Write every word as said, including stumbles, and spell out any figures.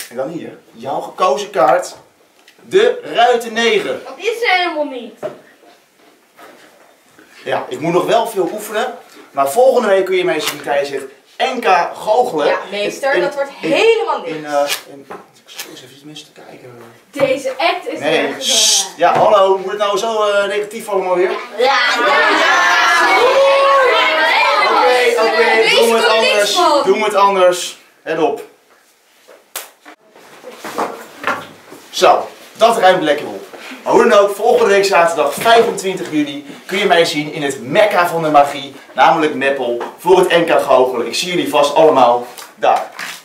En dan hier, jouw gekozen kaart. De ruiten negen. Dat is er helemaal niet. Ja, ik moet nog wel veel oefenen. Maar volgende week kun je mij zien tijdens het N K goochelen. Ja, meester, In- dat wordt in- helemaal niks. In, uh, in, ik zal eens even mensen te kijken. Deze act is Nee, echt... sst. Ja, hallo, moet het nou zo uh, negatief allemaal weer? Oké, Ja, oké, okay, doen we het anders. Doen we het anders. Let op. Zo, dat ruimt lekker op. Maar hoe dan ook, volgende week zaterdag vijfentwintig juni kun je mij zien in het Mekka van de magie, namelijk Meppel, voor het N K goochelen. Ik zie jullie vast allemaal daar.